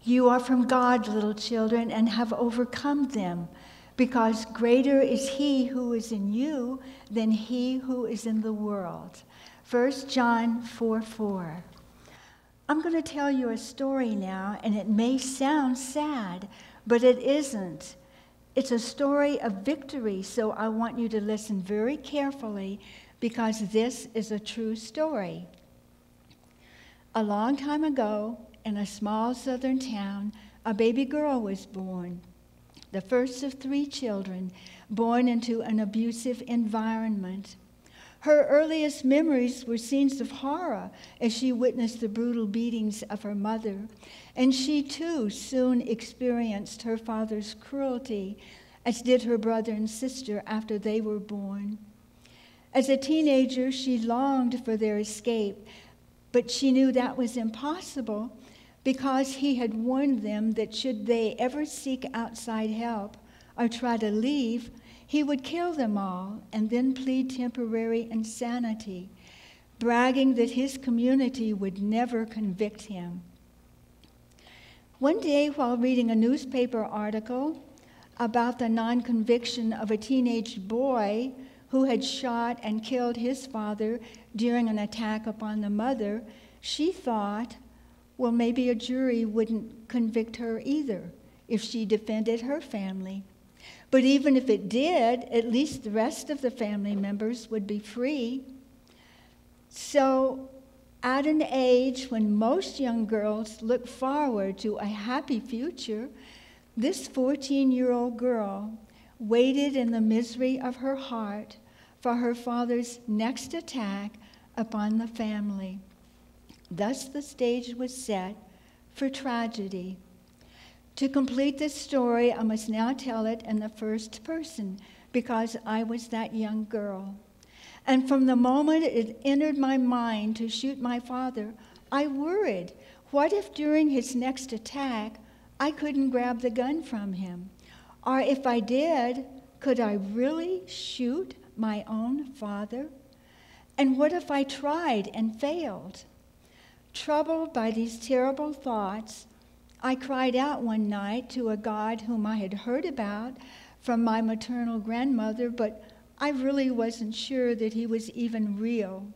You are from God, little children, and have overcome them, because greater is he who is in you than he who is in the world. 1 John 4:4. I'm going to tell you a story now, and it may sound sad, but it isn't. It's a story of victory, so I want you to listen very carefully, because this is a true story. A long time ago, in a small southern town, a baby girl was born, the first of 3 children, born into an abusive environment. Her earliest memories were scenes of horror as she witnessed the brutal beatings of her mother, and she too soon experienced her father's cruelty, as did her brother and sister after they were born. As a teenager, she longed for their escape, but she knew that was impossible because he had warned them that should they ever seek outside help or try to leave, he would kill them all and then plead temporary insanity, bragging that his community would never convict him. One day, while reading a newspaper article about the non-conviction of a teenage boy who had shot and killed his father during an attack upon the mother, she thought, well, maybe a jury wouldn't convict her either if she defended her family. But even if it did, at least the rest of the family members would be free. So, at an age when most young girls look forward to a happy future, this 14-year-old girl waited in the misery of her heart for her father's next attack upon the family. Thus the stage was set for tragedy. To complete this story, I must now tell it in the first person because I was that young girl. And from the moment it entered my mind to shoot my father, I worried, what if during his next attack I couldn't grab the gun from him? Or if I did, could I really shoot my own father? And what if I tried and failed? Troubled by these terrible thoughts, I cried out one night to a God whom I had heard about from my maternal grandmother, but I really wasn't sure that he was even real.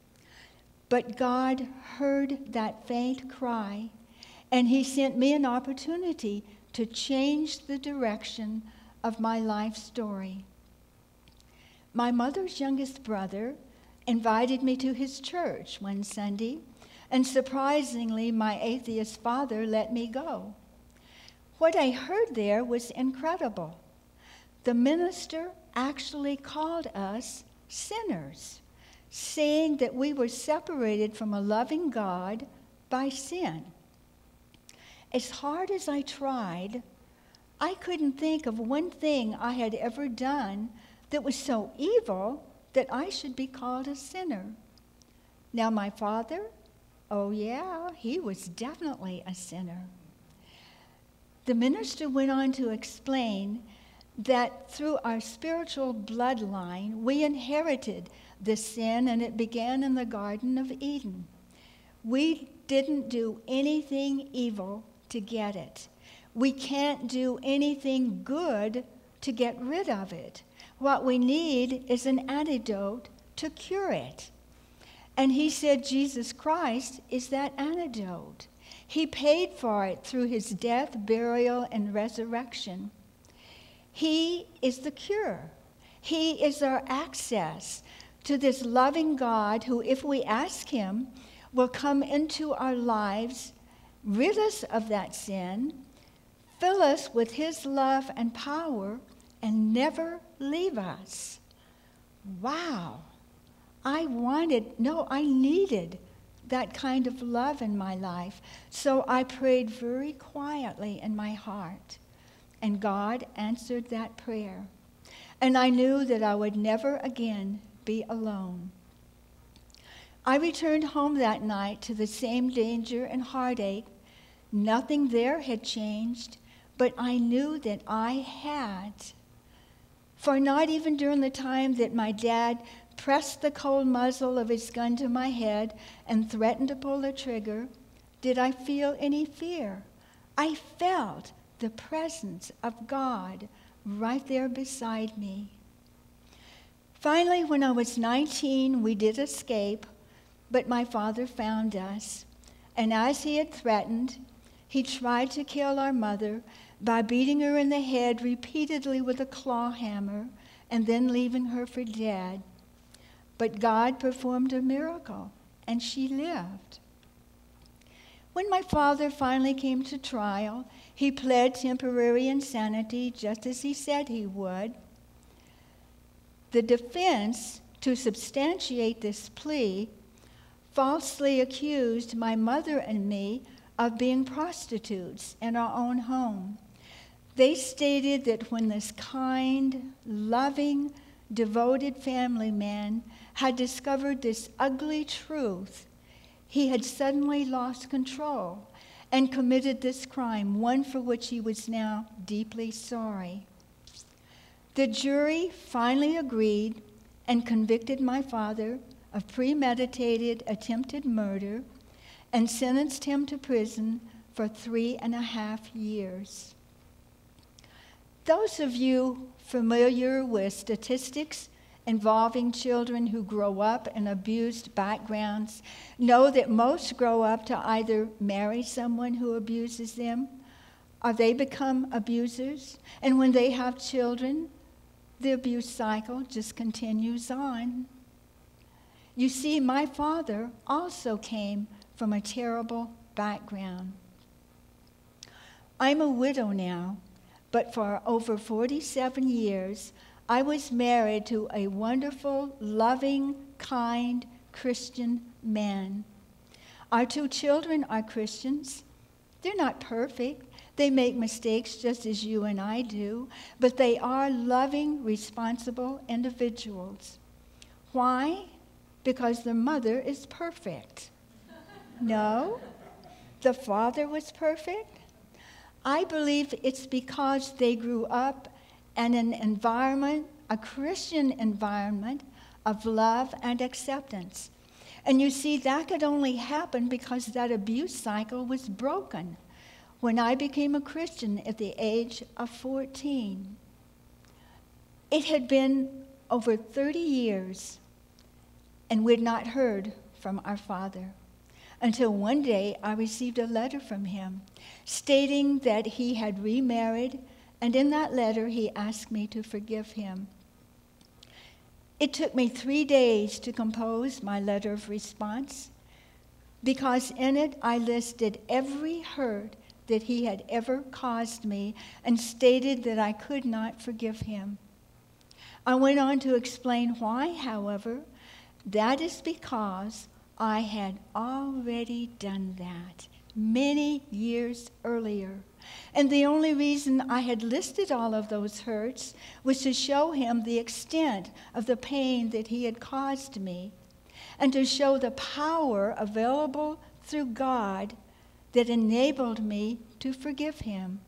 But God heard that faint cry, and he sent me an opportunity to change the direction of my life story. My mother's youngest brother invited me to his church one Sunday, and surprisingly, my atheist father let me go. What I heard there was incredible. The minister actually called us sinners, saying that we were separated from a loving God by sin. As hard as I tried, I couldn't think of one thing I had ever done that was so evil that I should be called a sinner. Now my father, oh yeah, he was definitely a sinner. The minister went on to explain that through our spiritual bloodline, we inherited this sin, and it began in the Garden of Eden. We didn't do anything evil to get it. We can't do anything good to get rid of it. What we need is an antidote to cure it. And he said Jesus Christ is that antidote. He paid for it through his death, burial, and resurrection. He is the cure. He is our access to this loving God who, if we ask him, will come into our lives, rid us of that sin, fill us with his love and power, and never leave us. Wow. I needed that kind of love in my life. So I prayed very quietly in my heart. And God answered that prayer. And I knew that I would never again be alone. I returned home that night to the same danger and heartache. Nothing there had changed, but I knew that I had. For not even during the time that my dad pressed the cold muzzle of his gun to my head and threatened to pull the trigger, did I feel any fear I felt the presence of God right there beside me. Finally, when I was 19, we did escape, but my father found us. And as he had threatened, he tried to kill our mother by beating her in the head repeatedly with a claw hammer and then leaving her for dead. But God performed a miracle, and she lived. When my father finally came to trial, he pled temporary insanity just as he said he would. The defense, to substantiate this plea, falsely accused my mother and me of being prostitutes in our own home. They stated that when this kind, loving, devoted family man had discovered this ugly truth, he had suddenly lost control and committed this crime, one for which he was now deeply sorry. The jury finally agreed and convicted my father of premeditated attempted murder and sentenced him to prison for 3.5 years. Those of you familiar with statistics involving children who grow up in abused backgrounds know that most grow up to either marry someone who abuses them or they become abusers. And when they have children, the abuse cycle just continues on. You see, my father also came from a terrible background. I'm a widow now, but for over 47 years, I was married to a wonderful, loving, kind Christian man. Our 2 children are Christians. They're not perfect. They make mistakes just as you and I do, but they are loving, responsible individuals. Why? Because the mother is perfect. No, the father was perfect. I believe it's because they grew up in an environment, a Christian environment of love and acceptance. And you see, that could only happen because that abuse cycle was broken when I became a Christian at the age of 14. It had been over 30 years, and we'd not heard from our father until one day I received a letter from him stating that he had remarried, and in that letter he asked me to forgive him. It took me 3 days to compose my letter of response because in it I listed every hurt that he had ever caused me and stated that I could not forgive him. I went on to explain why, however. That is because I had already done that many years earlier. And the only reason I had listed all of those hurts was to show him the extent of the pain that he had caused me and to show the power available through God that enabled me to forgive him.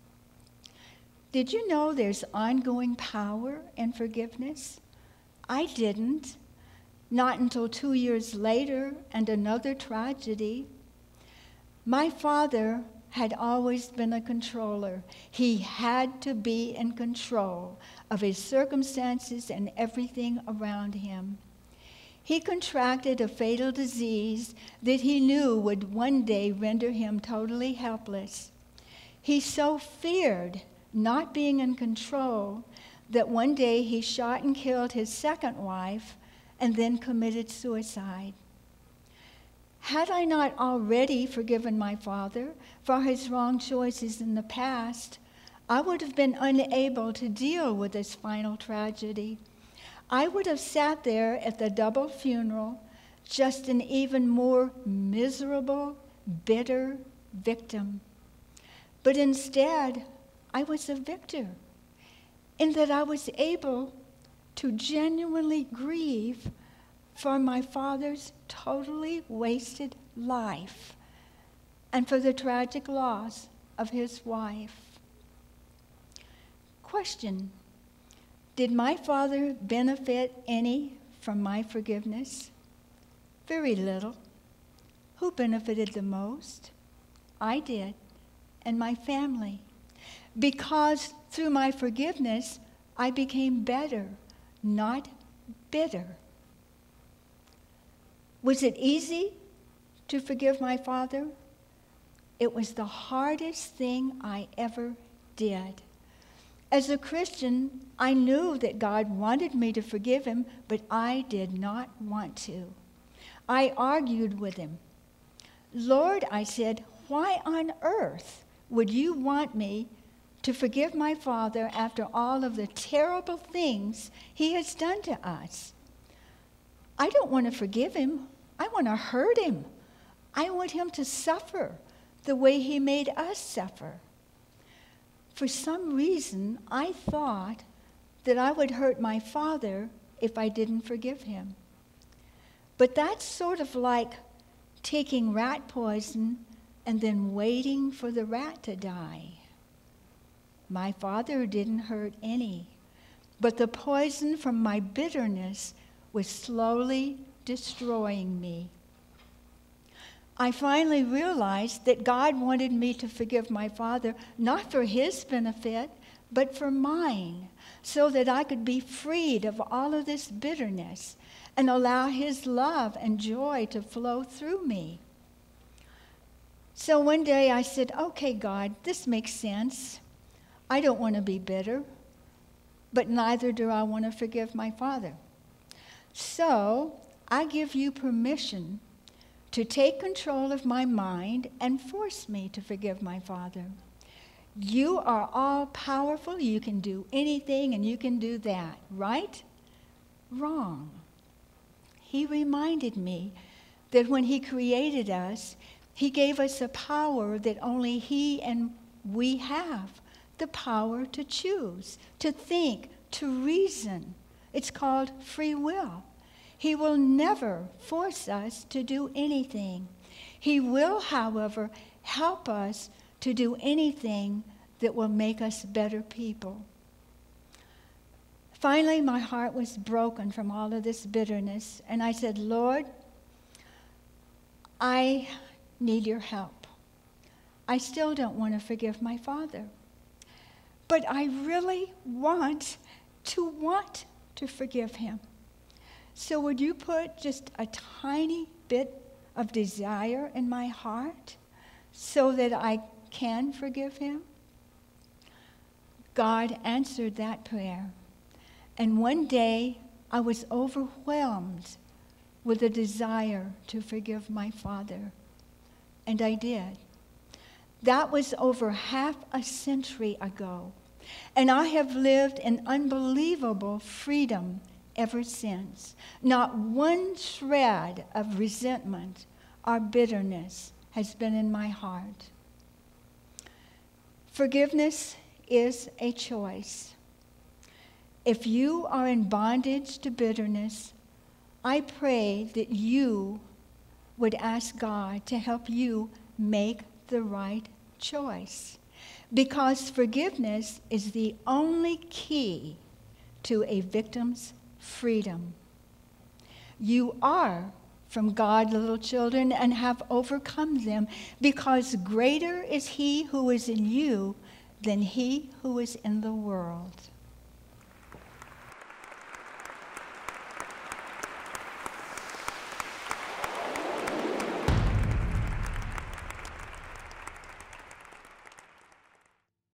Did you know there's ongoing power in forgiveness? I didn't. Not until 2 years later and another tragedy. My father had always been a controller. He had to be in control of his circumstances and everything around him. He contracted a fatal disease that he knew would one day render him totally helpless. He so feared not being in control that one day he shot and killed his second wife and then committed suicide. Had I not already forgiven my father for his wrong choices in the past, I would have been unable to deal with this final tragedy. I would have sat there at the double funeral, just an even more miserable, bitter victim. But instead, I was a victor in that I was able to genuinely grieve for my father's totally wasted life and for the tragic loss of his wife. Question: did my father benefit any from my forgiveness? Very little. Who benefited the most? I did. and my family. Because through my forgiveness, I became better, not bitter. Was it easy to forgive my father? It was the hardest thing I ever did. As a Christian, I knew that God wanted me to forgive him, but I did not want to. I argued with him. Lord, I said, why on earth would you want me to forgive my father after all of the terrible things he has done to us? I don't want to forgive him. I want to hurt him. I want him to suffer the way he made us suffer. For some reason, I thought that I would hurt my father if I didn't forgive him. But that's sort of like taking rat poison and then waiting for the rat to die. My father didn't hurt any, but the poison from my bitterness was slowly destroying me. I finally realized that God wanted me to forgive my father, not for his benefit, but for mine, so that I could be freed of all of this bitterness and allow his love and joy to flow through me. So one day I said, okay, God, this makes sense. I don't want to be bitter, but neither do I want to forgive my father. So I give you permission to take control of my mind and force me to forgive my father. You are all powerful. You can do anything and you can do that, right? Wrong. He reminded me that when he created us, he gave us a power that only he and we have, the power to choose, to think, to reason. It's called free will. He will never force us to do anything. He will, however, help us to do anything that will make us better people. Finally, my heart was broken from all of this bitterness, and I said, Lord, I need your help. I still don't want to forgive my father, but I really want to forgive him. So would you put just a tiny bit of desire in my heart so that I can forgive him? God answered that prayer. And one day I was overwhelmed with a desire to forgive my father. And I did. That was over half a century ago. And I have lived in unbelievable freedom ever since. Not one shred of resentment or bitterness has been in my heart. Forgiveness is a choice. If you are in bondage to bitterness, I pray that you would ask God to help you make the right choice. Because forgiveness is the only key to a victim's freedom. You are from God, little children, and have overcome them, because greater is he who is in you than he who is in the world.